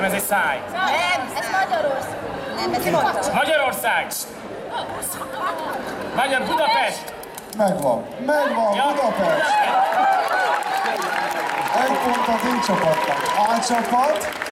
ez egy száj. Nem, ez Magyarország. Nem, ez Magyarország! Budapest! Megvan, Ja, Budapest! Egy pont a D csapatnak. A csapat